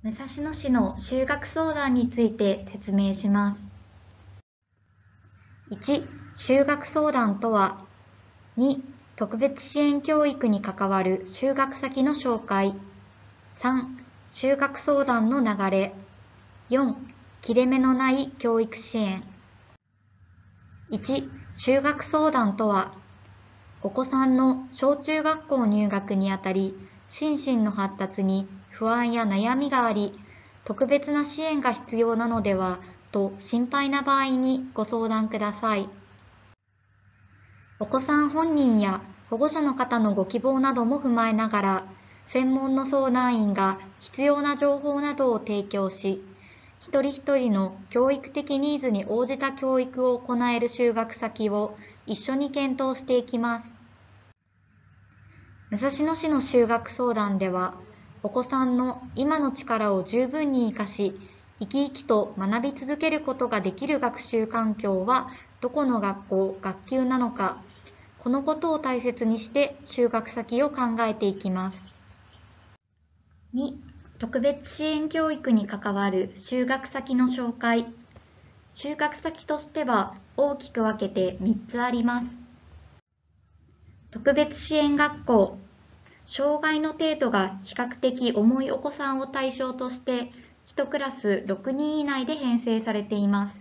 武蔵野市の就学相談について説明します。1、就学相談とは、2、特別支援教育に関わる就学先の紹介、3、就学相談の流れ、4、切れ目のない教育支援。1、就学相談とは、お子さんの小中学校入学にあたり、心身の発達に不安や悩みがあり、特別な支援が必要なのではと心配な場合にご相談ください。お子さん本人や保護者の方のご希望なども踏まえながら、専門の相談員が必要な情報などを提供し、一人一人の教育的ニーズに応じた教育を行える就学先を一緒に検討していきます。武蔵野市の就学相談では、お子さんの今の力を十分に生かし、生き生きと学び続けることができる学習環境はどこの学校・学級なのか、このことを大切にして就学先を考えていきます。2、特別支援教育に関わる就学先の紹介。就学先としては大きく分けて3つあります。特別支援学校。障害の程度が比較的重いお子さんを対象として、1クラス6人以内で編成されています。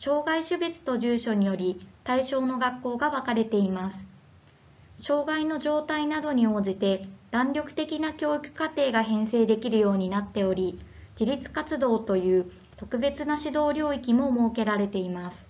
障害種別と住所により対象の学校が分かれています。障害の状態などに応じて弾力的な教育課程が編成できるようになっており、自立活動という特別な指導領域も設けられています。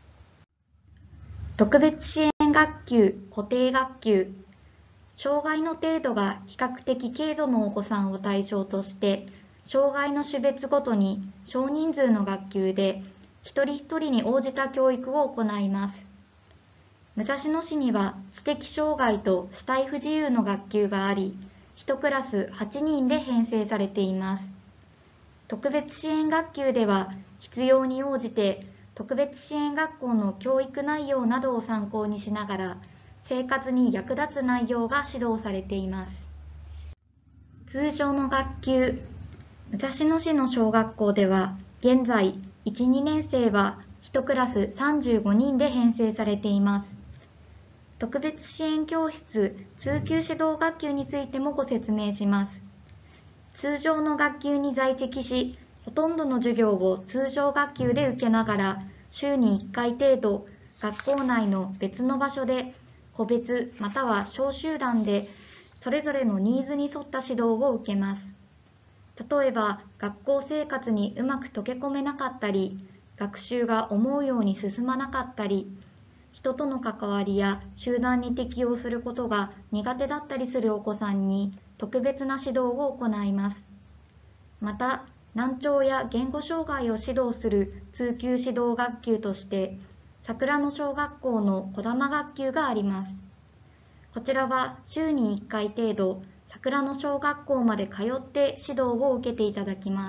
特別支援学級・固定学級。障害の程度が比較的軽度のお子さんを対象として、障害の種別ごとに少人数の学級で一人一人に応じた教育を行います。武蔵野市には知的障害と肢体不自由の学級があり、1クラス8人で編成されています。特別支援学級では必要に応じて特別支援学校の教育内容などを参考にしながら、生活に役立つ内容が指導されています。通常の学級。武蔵野市の小学校では、現在、1、2年生は1クラス35人で編成されています。特別支援教室・通級指導学級についてもご説明します。通常の学級に在籍し、ほとんどの授業を通常学級で受けながら、週に1回程度、学校内の別の場所で、個別または小集団でそれぞれのニーズに沿った指導を受けます。例えば、学校生活にうまく溶け込めなかったり、学習が思うように進まなかったり、人との関わりや集団に適応することが苦手だったりするお子さんに特別な指導を行います。また、難聴や言語障害を指導する通級指導学級として、桜野小学校のこだま学級があります。こちらは週に1回程度、桜野小学校まで通って指導を受けていただきます。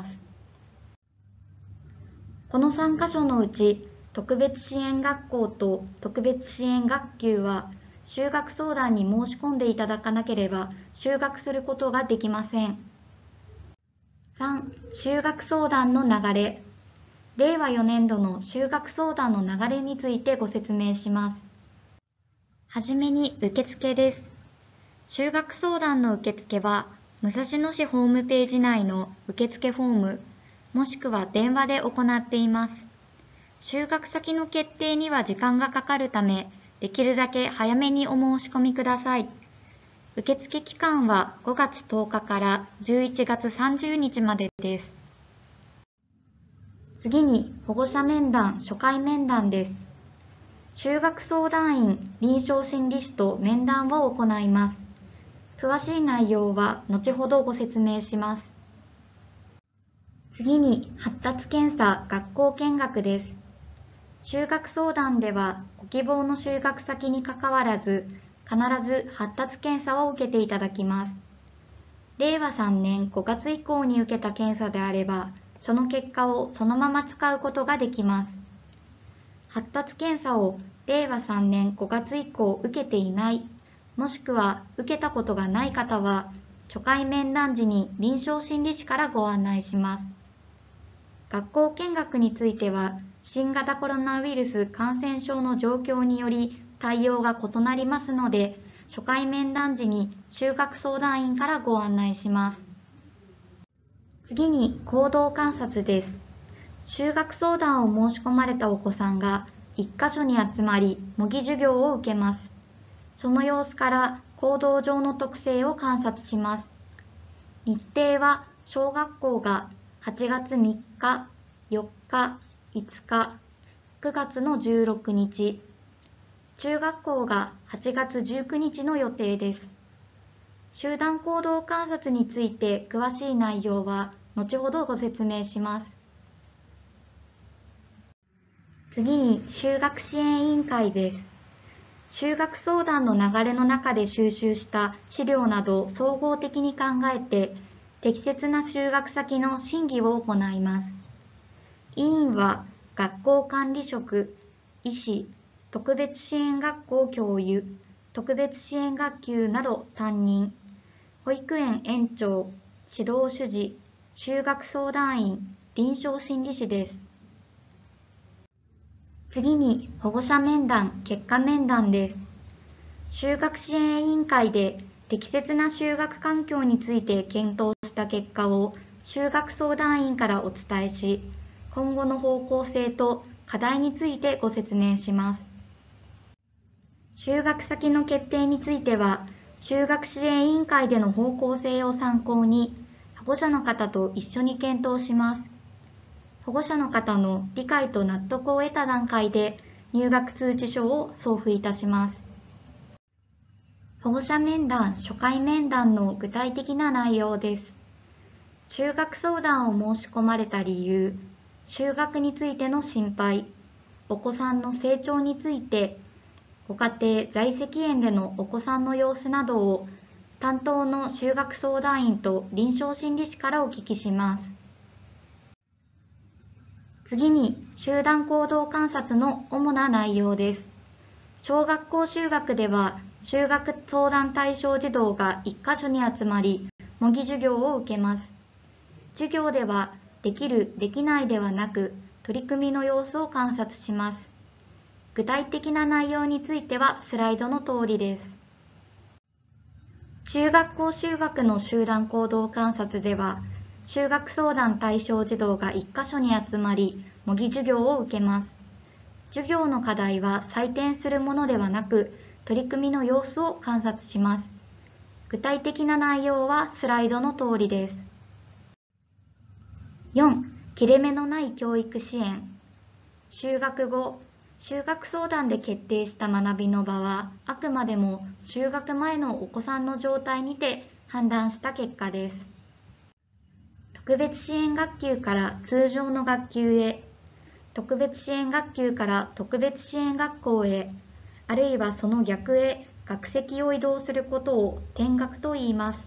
この3カ所のうち、特別支援学校と特別支援学級は、就学相談に申し込んでいただかなければ就学することができません。3、就学相談の流れ。令和4年度の就学相談の流れについてご説明します。はじめに受付です。就学相談の受付は、武蔵野市ホームページ内の受付フォーム、もしくは電話で行っています。就学先の決定には時間がかかるため、できるだけ早めにお申し込みください。受付期間は5月10日から11月30日までです。次に保護者面談・初回面談です。就学相談員・臨床心理士と面談を行います。詳しい内容は後ほどご説明します。次に発達検査・学校見学です。就学相談ではご希望の就学先にかかわらず、必ず発達検査を受けていただきます。令和3年5月以降に受けた検査であれば、その結果をそのまま使うことができます。発達検査を令和3年5月以降受けていない、もしくは受けたことがない方は、 初回面談時に臨床心理士からご案内します。学校見学については、新型コロナウイルス感染症の状況により対応が異なりますので、初回面談時に就学相談員からご案内します。次に行動観察です。就学相談を申し込まれたお子さんが1カ所に集まり模擬授業を受けます。その様子から行動上の特性を観察します。日程は小学校が8月3日、4日、5日、9月の16日、中学校が8月19日の予定です。集団行動観察について詳しい内容は後ほどご説明します。次に就学支援委員会です。就学相談の流れの中で収集した資料などを総合的に考えて、適切な就学先の審議を行います。委員は学校管理職、医師、特別支援学校教諭、特別支援学級など担任、保育園園長、指導主事、就学相談員、臨床心理士です。次に保護者面談、結果面談です。就学支援委員会で適切な就学環境について検討した結果を就学相談員からお伝えし、今後の方向性と課題についてご説明します。就学先の決定については、就学支援委員会での方向性を参考に、保護者の方と一緒に検討します。保護者の方の理解と納得を得た段階で入学通知書を送付いたします。保護者面談、初回面談の具体的な内容です。就学相談を申し込まれた理由、就学についての心配、お子さんの成長について、ご家庭在籍園でのお子さんの様子などを担当の就学相談員と臨床心理士からお聞きします。次に集団行動観察の主な内容です。小学校就学では就学相談対象児童が1カ所に集まり模擬授業を受けます。授業ではできる、できないではなく取り組みの様子を観察します。具体的な内容についてはスライドの通りです。中学校就学の集団行動観察では就学相談対象児童が1カ所に集まり模擬授業を受けます。授業の課題は採点するものではなく取り組みの様子を観察します。具体的な内容はスライドの通りです。4. 切れ目のない教育支援。就学後、就学相談で決定した学びの場はあくまでも就学前のお子さんの状態にて判断した結果です。特別支援学級から通常の学級へ、特別支援学級から特別支援学校へ、あるいはその逆へ学籍を移動することを転学と言います。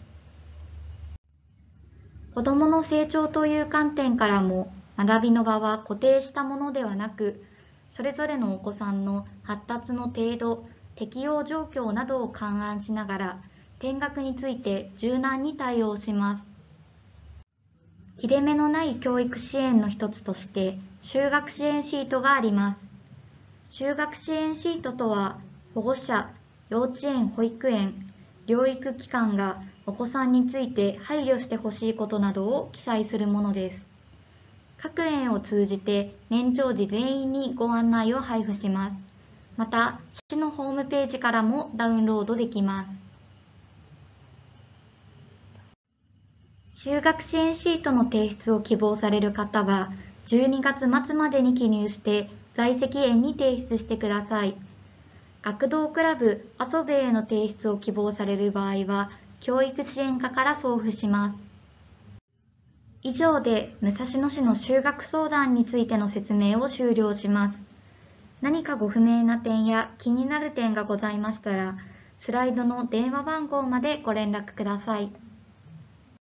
子どもの成長という観点からも、学びの場は固定したものではなく、それぞれのお子さんの発達の程度、適応状況などを勘案しながら、転学について柔軟に対応します。切れ目のない教育支援の一つとして、就学支援シートがあります。就学支援シートとは、保護者、幼稚園・保育園、療育機関がお子さんについて配慮してほしいことなどを記載するものです。各園を通じて年長児全員にご案内を配布します。また、市のホームページからもダウンロードできます。就学支援シートの提出を希望される方は、12月末までに記入して在籍園に提出してください。学童クラブあそべへの提出を希望される場合は、教育支援課から送付します。以上で武蔵野市の就学相談についての説明を終了します。何かご不明な点や気になる点がございましたら、スライドの電話番号までご連絡ください。